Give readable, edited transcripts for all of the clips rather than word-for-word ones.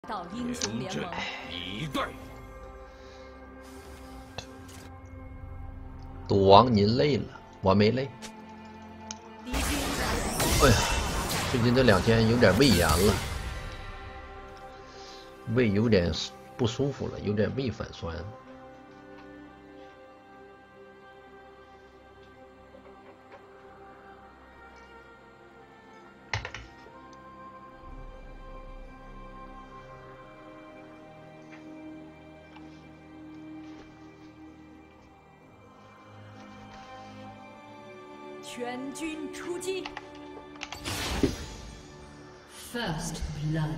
到英雄联盟。 以待。 赌王您累了，我没累。哎呀，最近这2天有点胃炎了，胃有点不舒服了，有点胃反酸。 全军出击 ！First blood。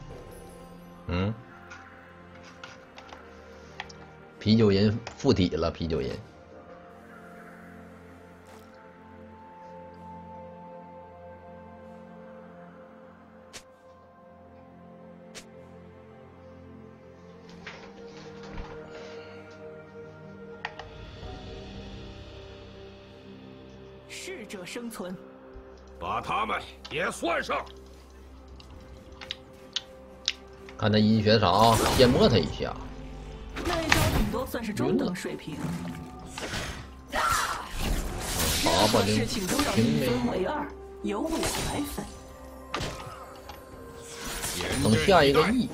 啤酒人附体了，啤酒人。 适者生存， 把他们也算上。 看他阴血啥，先摸他一下。 那一招顶多算是中等水平。 事情都要一分为二，由我来分。 等下一个 E，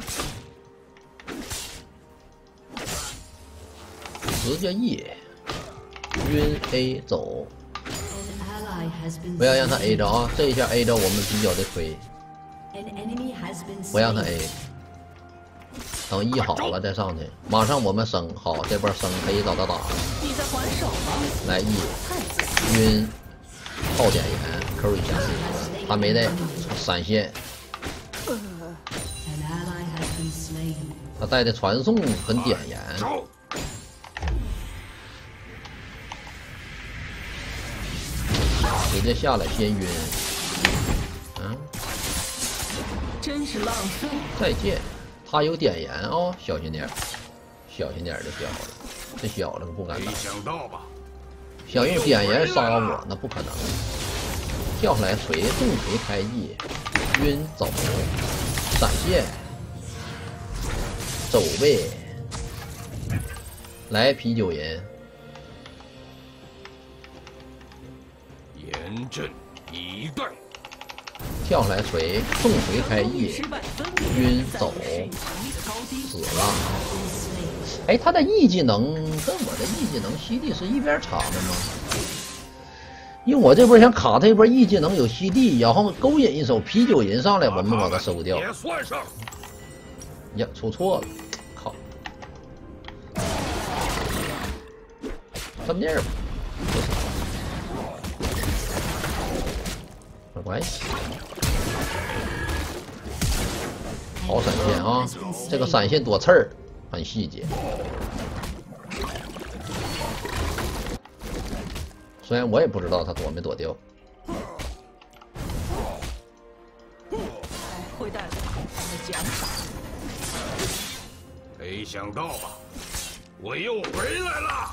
直接 E， 晕 A 走。不要让他 A 着啊！这一下 A 着我们比较的亏。不让他 A， 等 E 好了再上去，马上我们升好，这波升可以找他打。 你在还手吗？ 来 E， 晕，爆点眼 Q 一下，他没带闪现。他带的传送很点眼。直接下来先晕， 真是浪费。 再见，他有点烟哦，小心点，小心点就小了，这小了可不敢打。 没想到吧？ 想用点烟杀我，那不可能。跳下来锤，重锤开 E， 晕走，闪现，走呗。来啤酒人。 严阵以待。 跳下来锤，重锤开 E， 晕走，死了。哎，他的 E 技能跟我的 E 技能CD 是一边差的吗？因为我这波想卡他一波 E 技能有 CD， 然后勾引一手啤酒人上来，我们把他收掉。 也算上。 呀，出错了，靠！这么地儿吧。没关系，好闪现啊！这个闪现多刺儿，很细节。虽然我也不知道他躲没躲掉。 会带来的奖赏。 没想到吧？我又回来了。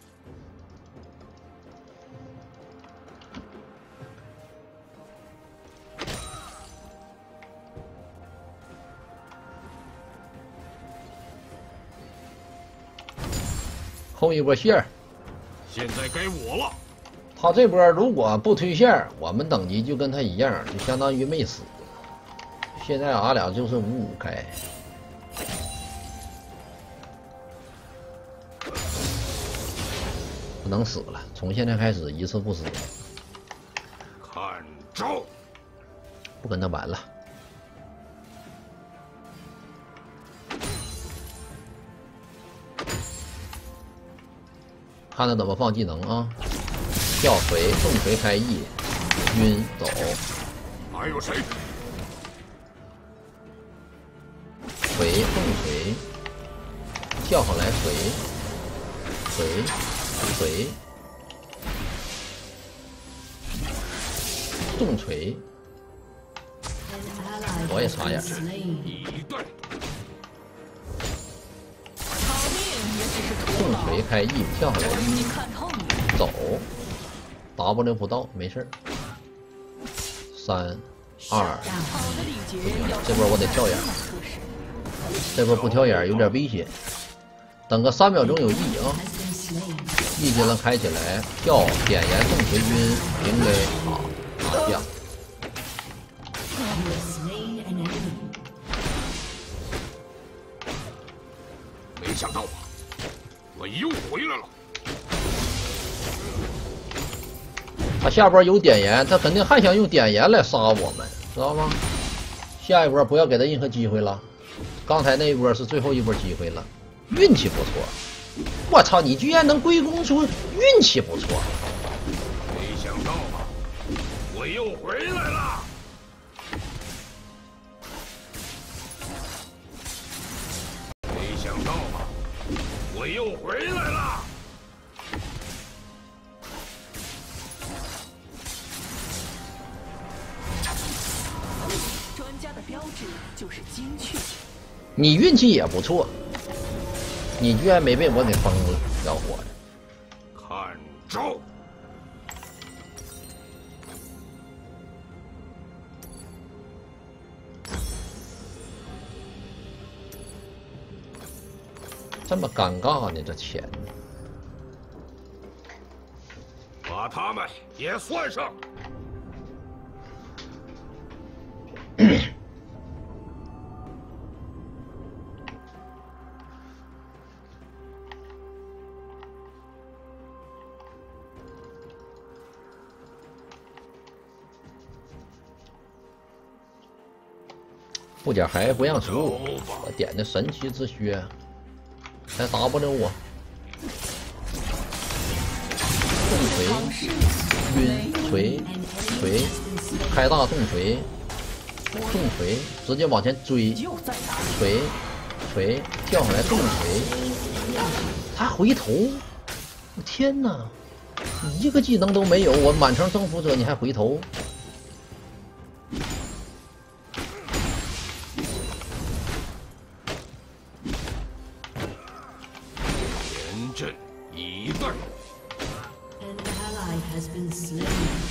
后一波线， 现在该我了。 他这波如果不推线，我们等级就跟他一样，就相当于没死。现在俺俩就是5-5开。不能死了，从现在开始一次不死。 看招！ 不跟他玩了。看他怎么放技能啊！跳锤，重锤开 E， 晕走。 还有谁？ 锤，重锤，跳上来锤，锤，锤，重锤。我也傻眼。 以待。 重锤开 E， 跳下来 E， 走 ，W 不到，没事。3、2，不行了，这波我得跳眼。 这波不跳眼有点危险，等个3秒钟有 E 啊 ，E 技能开起来，跳点燃重锤晕平 A 好打下。 没想到吧，我又回来了。 他下波有点燃，他肯定还想用点燃来杀我们，知道吗？下一波不要给他任何机会了。刚才那一波是最后一波机会了，运气不错。我操，你居然能归功出运气不错！ 没想到吧，我又回来了。没想到吧，我又回来了。 专家的标志就是精确。 你运气也不错，你居然没被我给封了，小伙子！ 看招！ 这么尴尬呢，这钱把他们也算上。 不点还不让输，我点的神奇之靴，还打不了我。重锤，晕锤，锤，开大重锤，重锤，直接往前追，锤，锤，跳上来重锤，他回头，我天哪！你一个技能都没有，我满城征服者你还回头？ 严阵以待。 An ally has been slain.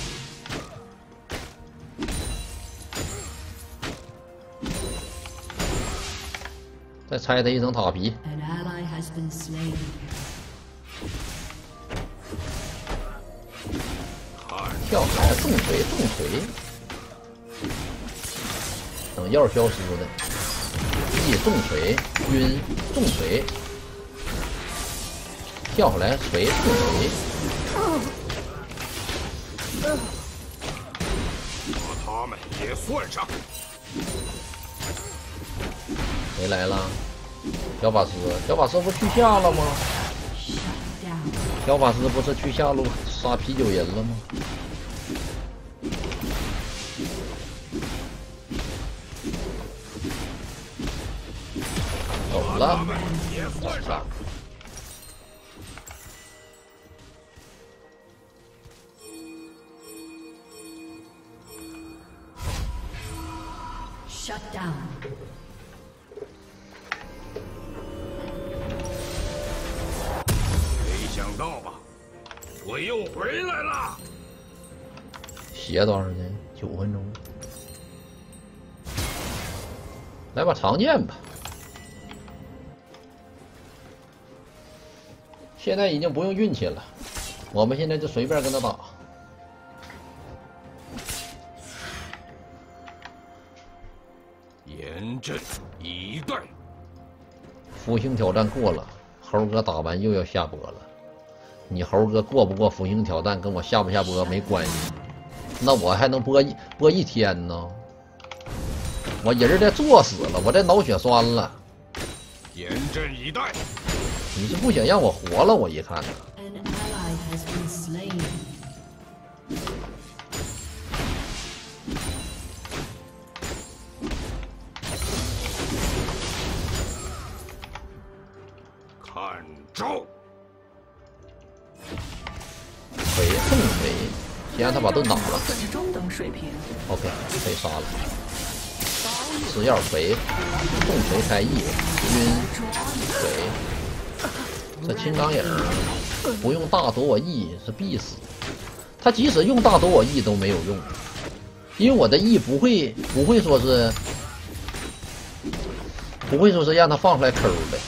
再拆他一层塔皮。 An ally has been slain. 跳起来重锤重锤，等药消失的，一重锤晕重锤，跳回来锤重锤， 把他们也算上。 谁来了？小法师，小法师不去下了吗？ Shut down. 小法师不是去下路杀啤酒人了吗？走了， 也算上。 Shut down. 没想到吧，我又回来了。 血多少呢？9分钟。来把长剑吧。现在已经不用运气了，我们现在就随便跟他打。 严阵以待。 福星挑战过了，猴哥打完又要下播了。你猴哥过不过福星挑战跟我下不下播没关系，那我还能播一天呢。我人在作死了，我在脑血栓了。 严阵以待。 你是不想让我活了？我一看。 An ally has been slain. 看招！ 锤重锤，先让他把盾打了。 算是中等水平。 OK， 被杀了。吃药锤，重锤开 E， 晕锤。这青钢影不用大躲我 E 是必死。他即使用大躲我 E 都没有用，因为我的 E 不会说是不会说是让他放出来抠呗？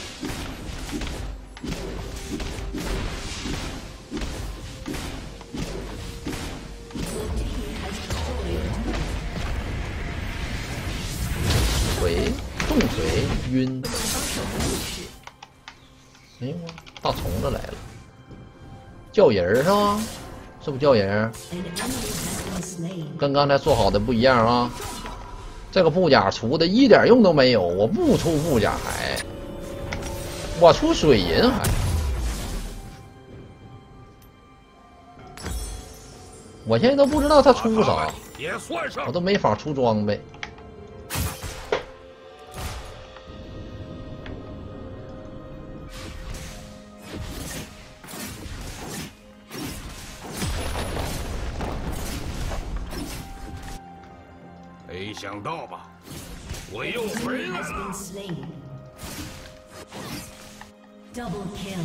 锤，重锤晕。哎呦，大虫子来了，叫人是吧？是不是叫人？跟刚才说好的不一样啊！这个布甲出的一点用都没有，我不出布甲还，我出水银还。我现在都不知道他出啥，我都没法出装备。 没想到吧，我又回来了。 Double kill.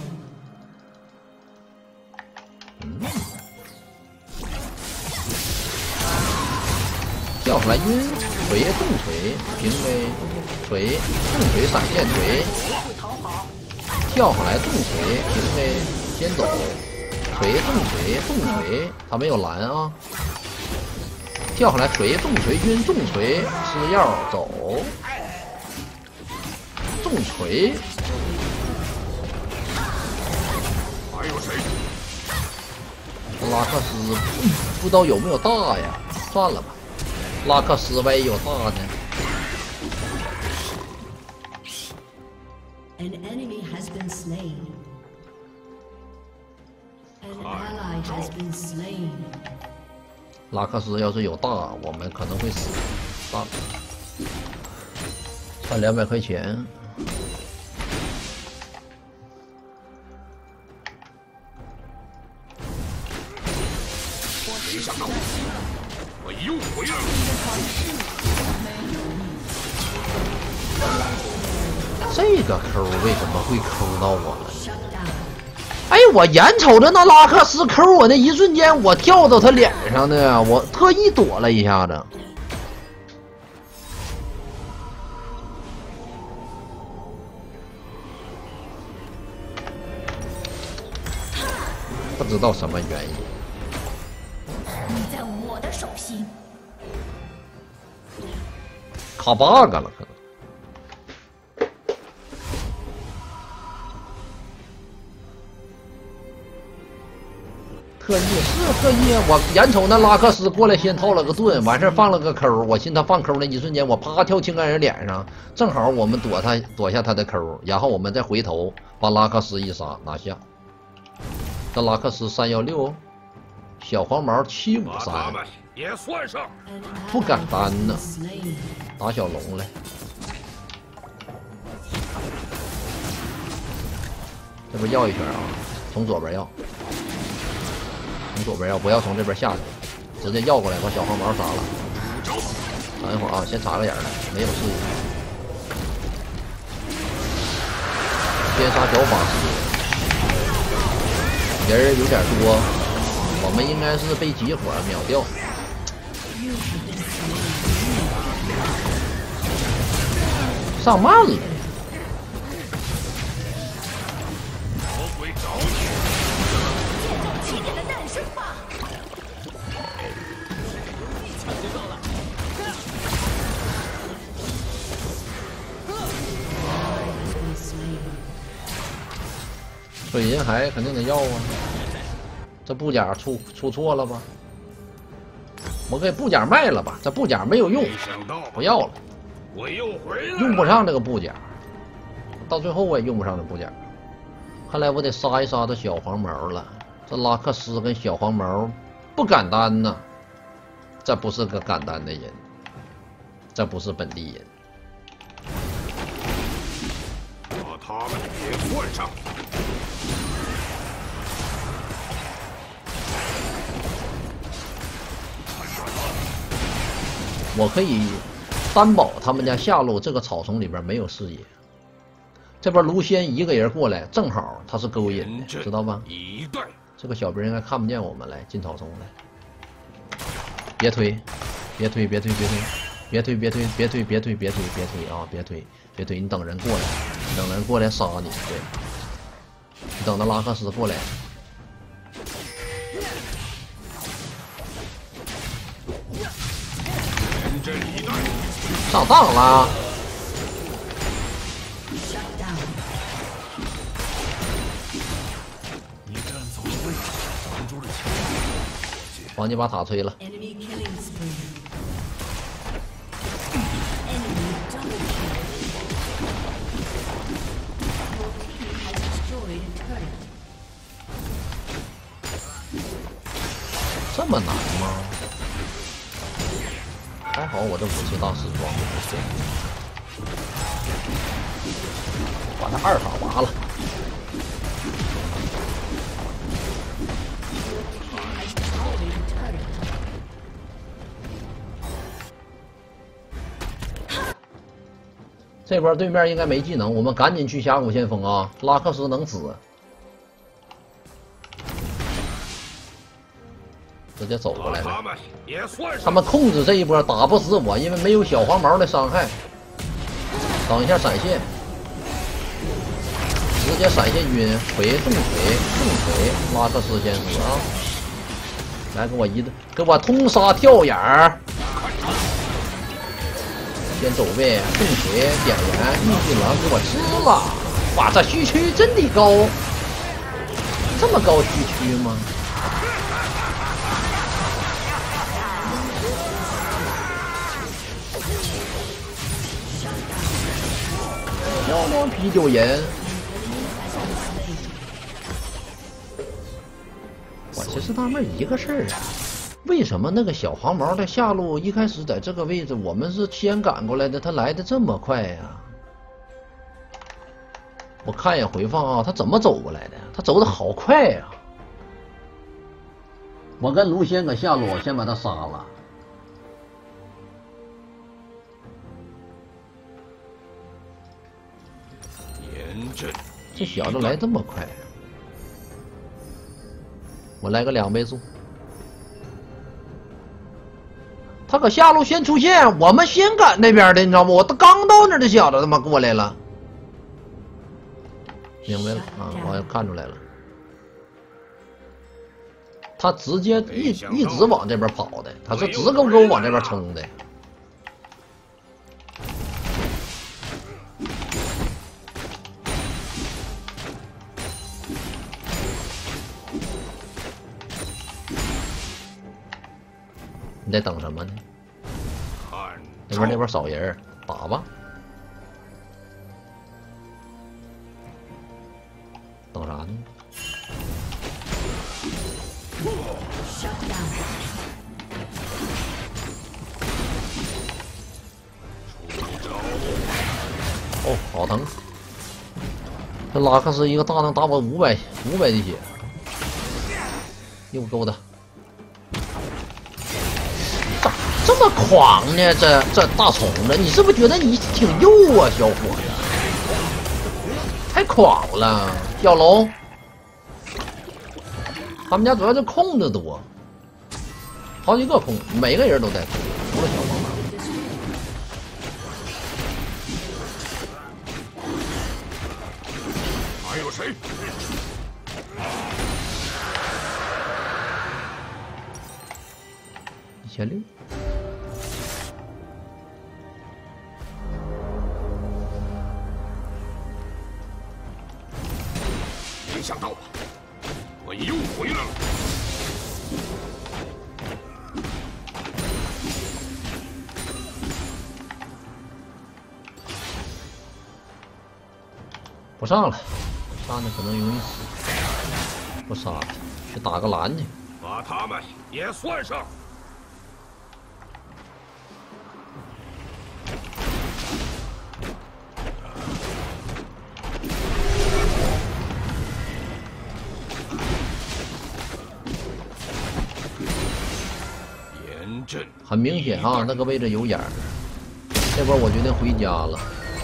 跳出来晕，锤重锤平 V， 锤重锤闪现锤，跳上来重锤平 V 先走，锤重锤重锤，他没有蓝啊。跳上来锤重锤晕重锤吃药走，重锤。 还有谁？ 拉克斯不知道有没有大呀？算了吧，拉克斯万一有大呢 ？An enemy has been slain. An ally has been slain. 拉克斯要是有大，我们可能会死。大，差200块钱。 没想到，我又回来了。这个抠为什么会抠到我了？哎，我眼瞅着那拉克斯抠我那一瞬间，我跳到他脸上的，我特意躲了一下子。不知道什么原因。 你在我的手心。 卡 bug 了，可能。特意是特意，我眼瞅那拉克斯过来，先套了个盾，完事放了个抠，我寻他放抠那一瞬间，我啪跳青干人脸上，正好我们躲下他的抠，然后我们再回头把拉克斯一杀拿下。这拉克斯316，小黄毛753， 也算上， 不敢单呢，打小龙来。这边要一圈啊，从左边要。从左边要，不要从这边下去，直接绕过来把小黄毛杀了。等一会儿啊，先插个眼儿，没有视野。先杀小法师，人有点多，我们应该是被集火秒掉。上慢了。水银还肯定得要啊！这布甲出错了吧？我给布甲卖了吧，这布甲没有用，不要了。 我又回来了， 用不上这个布甲，到最后我也用不上这布甲。看来我得杀一杀这小黄毛了。这拉克斯跟小黄毛不敢单呐，这不是个敢单的人，这不是本地人。 把他们也算上。 我可以担保他们家下路这个草丛里边没有视野。这边卢仙一个人过来，正好他是勾引的，知道吧？这个小兵应该看不见我们来进草丛来。别推，别推，别推，别推，别推，别推，别推，别推，别推，别推啊！别推， 对对，你等人过来，等人过来杀你，对，你等着拉克斯过来。 严阵以待。 上当了。 你站错了位置，挡住了枪。 帮你把塔吹了。 Enemy killing spree. Enemy double kill. Your team has destroyed a turret. 这么难吗？还好我这武器大师装的不错，把他二塔拔了。 这波对面应该没技能，我们赶紧去峡谷先锋啊！拉克斯能死，直接走过来了。 他们也算他们控制这一波打不死我，因为没有小黄毛的伤害。等一下闪现，直接闪现晕，锤重锤，拉克斯先死啊！来，给我通杀跳眼儿。 先走位，重锤点燃，一技能给我吃了！哇，这虚区真的高，这么高虚区吗？漂亮啤酒人！我其实纳闷一个事儿啊。 为什么那个小黄毛的下路一开始在这个位置，我们是先赶过来的，他来的这么快呀？我看一眼回放啊，他怎么走过来的？他走的好快呀！我跟卢仙搁下路，我先把他杀了。 严阵， 这小子来这么快，我来个2倍速。 他搁下路先出现，我们先赶那边的，你知道吗？我刚到那儿，这小子他妈过来了，明白了啊！我看出来了，他直接一直往这边跑的，他是直勾勾往这边冲的。你在等什么呢？那边少人，打吧。等啥呢？哦，好疼！这拉克斯一个大能打我500的血，又勾他。 这么狂呢？这大虫子，你是不是觉得你挺幼啊，小伙子？太狂了，小龙。他们家主要是控的多，好几个控，每个人都在控，除了小黄毛。 还有谁 ？1600。 没想到吧，我又回来了。 不上了，上的可能容易死。不杀他，去打个蓝去。 把他们也算上。 很明显啊，那个位置有眼儿。这波我决定回家了。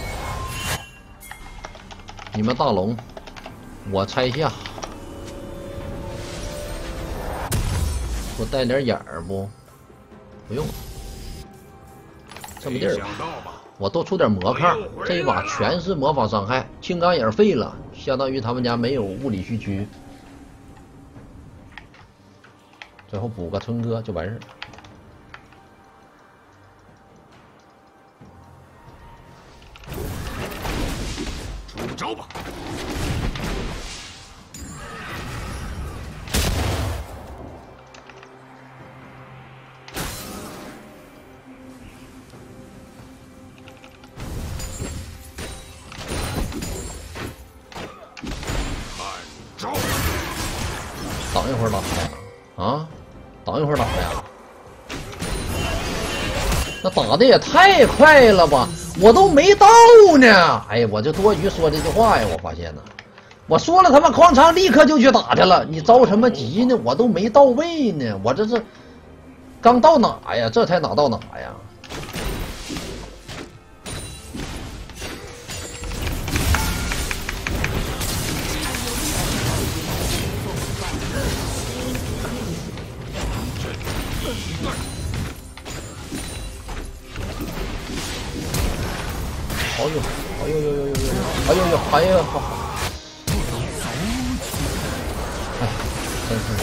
你们大龙，我拆下。我带点眼儿不？不用，这么地儿吧。 我多出点魔抗，这一把全是魔法伤害，青钢影废了，相当于他们家没有物理虚区。最后补个春哥就完事儿。 出招吧！ 等一会儿打呀！啊，等一会儿打呀！那打的也太快了吧！我都没到呢！哎呀，我就多余说这句话呀！我发现呢，我说了他妈哐嚓立刻就去打去了，你着什么急呢？我都没到位呢，我这是刚到哪呀？这才哪到哪呀？哎呦，哎呦呦呦呦呦，哎呦呦，哎呦，哎，真是，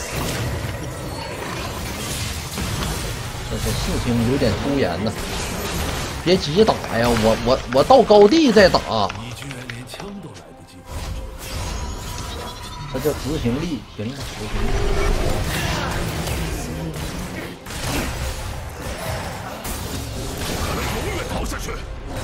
这事情有点突然呐，别急打呀，我到高地再打。 你居然连枪都来不及发射， 这叫执行力，行吧，执行力。 永远逃下去！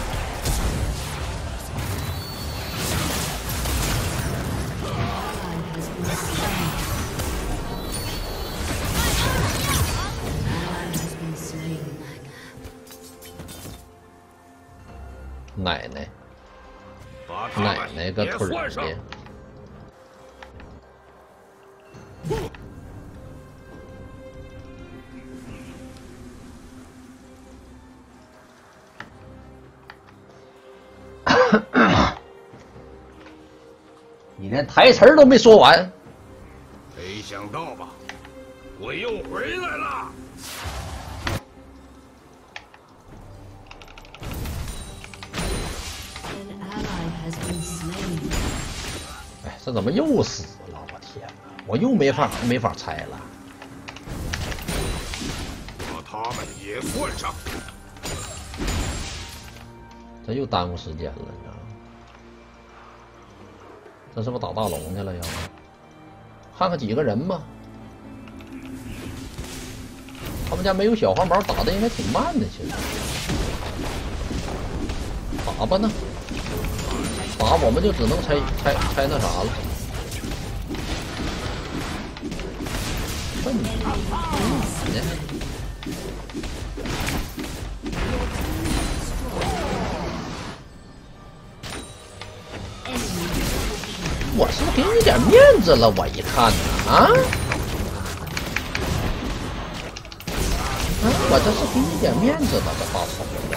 奶奶， 把他奶们奶个腿也换上的！你连台词都没说完， 没想到吧，我又回来了。 哎，这怎么又死了？我天哪，我又没法猜了。 把他们也换上。 这又耽误时间了，你知道吗？这是不是打大龙去了要？看看几个人吧。他们家没有小黄毛，打的应该挺慢的，其实。打吧呢，打我们就只能拆那啥了。笨呢？我是不是给你点面子了？我一看呢，啊，我这是给你点面子了，这大虫子。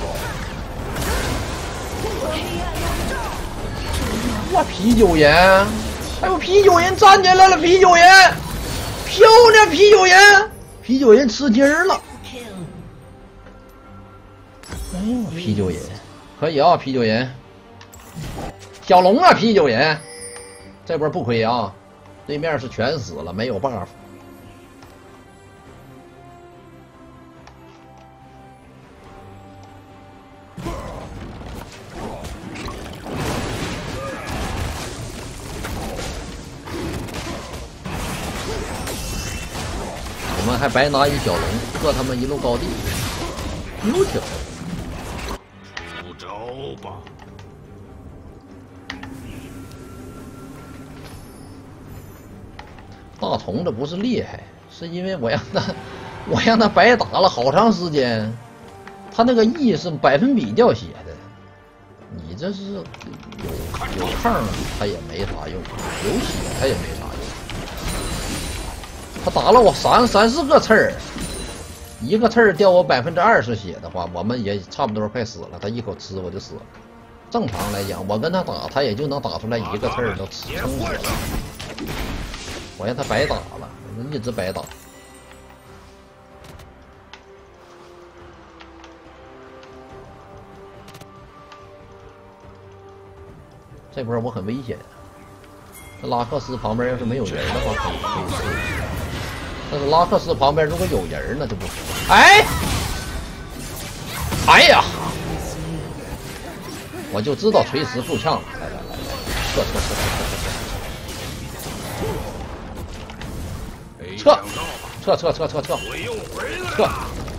哇，啤酒人，还有啤酒人站起来了，啤酒人，漂亮，啤酒人，啤酒人吃鸡儿了。哎呦，啤酒人，可以啊，啤酒人，小龙啊，啤酒人。这波不亏啊，对面是全死了，没有 buff。我们还白拿一小龙，克他们一路高地，溜挺。 出招吧！ 大虫子不是厉害，是因为我让他白打了好长时间，他那个 E 是百分比掉血的，你这是有抗他也没啥用，有血他也没啥用。他打了我三四个刺儿，一个刺儿掉我20%血的话，我们也差不多快死了。他一口吃我就死了。正常来讲，我跟他打，他也就能打出来一个刺儿都撑死了。我让他白打了，一直白打。 这波我很危险。这拉克斯旁边要是没有人的话，可以对。但是拉克斯旁边如果有人，那就不行。哎，哎呀，我就知道锤石够呛了。来，撤！撤！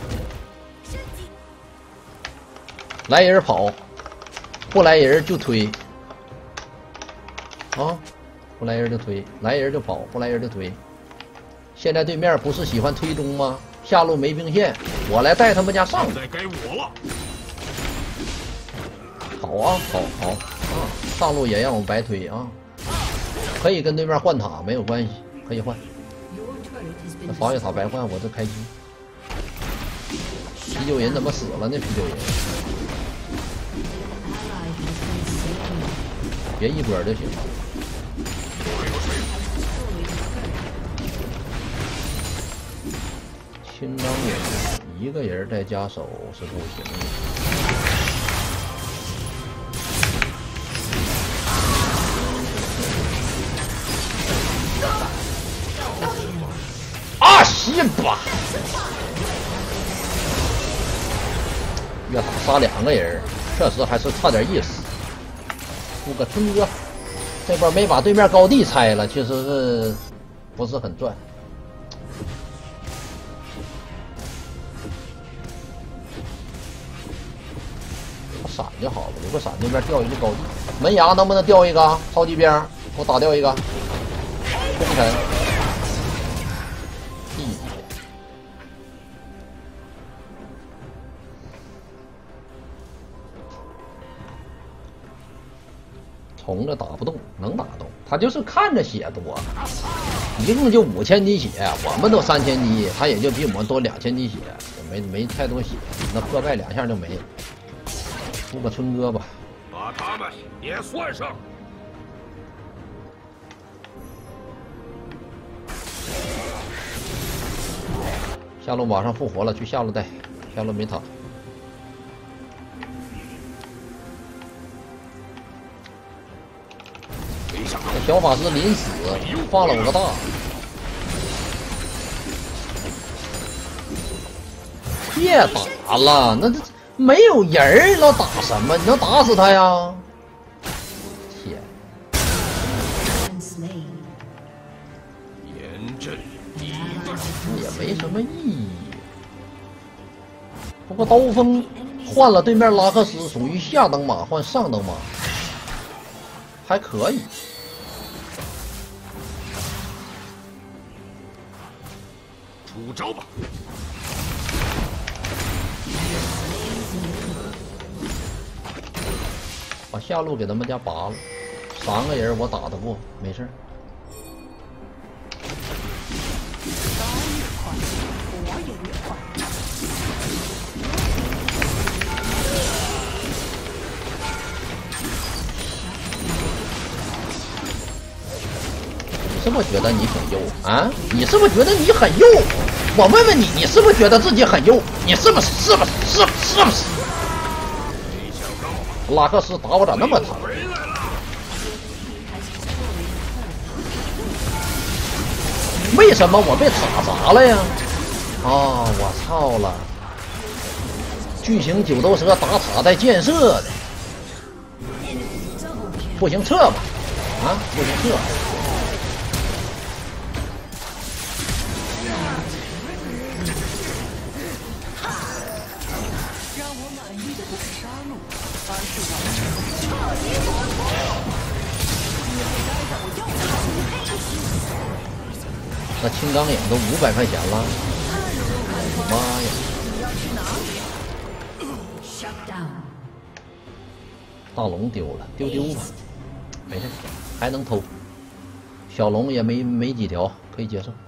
来人跑，不来人就推。啊，不来人就推，来人就跑，不来人就推。现在对面不是喜欢推中吗？下路没兵线，我来带他们家上。 现在该我了。 好啊，好啊，上路也让我白推啊。可以跟对面换塔，没有关系，可以换。那防御塔白换，我这开心。啤酒人怎么死了呢？啤酒人，别一波就行。青钢眼一个人再加手是不行的。啊西吧！越打杀2个人，确实还是差点意思。出个春哥，这波没把对面高地拆了，其实是不是很赚。闪就好了，有个闪那边掉一个高地，门牙能不能掉一个？超级兵，给我打掉一个，攻城。虫子打不动，能打动，他就是看着血多，一共就5000滴血，我们都3000滴，他也就比我们多2000滴血，没太多血，那破败2下就没了。出个春哥吧， 把他们也算上。 下路马上复活了，去下路带，下路没塔。这小法师临死放了我个大，别打了，那这。没有人儿，老打什么？你能打死他呀？天！ 严阵以待， 也没什么意义。不过刀锋换了对面拉克斯，属于下等马换上等马，还可以。 出招吧！ 把下路给他们家拔了，3个人我打得过，没事。你是不是觉得你很优啊？你是不是觉得你很优？我问问你，你是不是觉得自己很优？你是不是？是不是？拉克斯打我咋那么疼？为什么我被塔砸了呀？啊，我操了！巨型九头蛇打塔带建设的，不行撤吧？啊，不行撤。那青钢眼都500块钱了，妈呀！大龙丢了，丢吧，没事，还能偷。小龙也没几条，可以接受。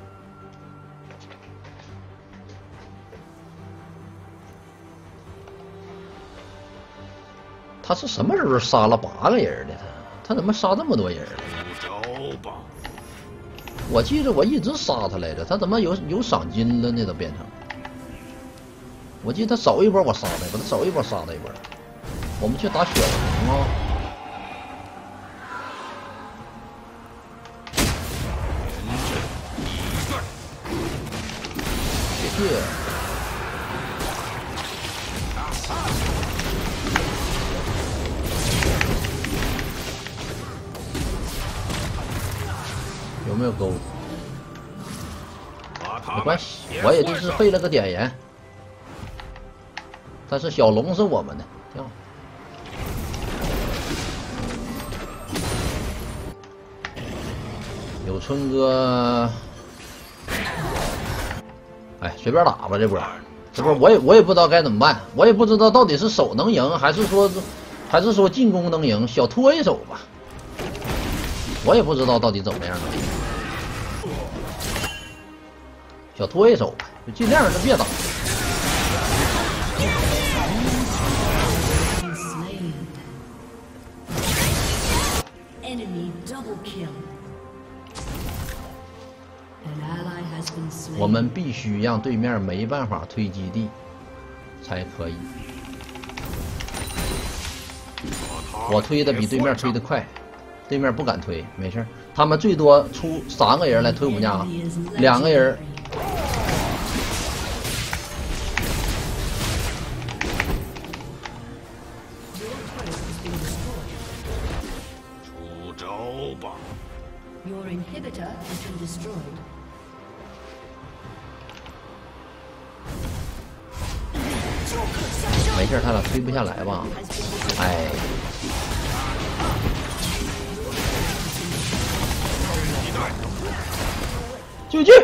他是什么时候杀了8个人的？他怎么杀这么多人？ 出招吧！ 我记得我一直杀他来着，他怎么有赏金了呢？都变成，我记得他守一波我杀他一波，他守一波杀他一波。我们去打雪龙啊！ 谢。有没有钩？没关系，我也就是费了个点盐。但是小龙是我们的，挺好。有春哥，哎，随便打吧这波，我也不知道该怎么办，我也不知道到底是守能赢，还是说进攻能赢，小拖一手吧。我也不知道到底怎么样的，小拖一手吧，就尽量就别打。我们必须让对面没办法推基地，才可以。我推的比对面推的快，对面不敢推，没事，他们最多出3个人来推我们家，2个人。 出招吧！ Your inhibitor has been destroyed. 没事，他俩推不下来吧？哎，就这，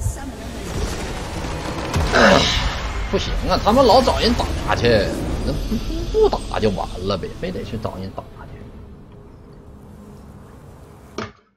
不行啊！他们老找人打去，那不打就完了呗，非得去找人打。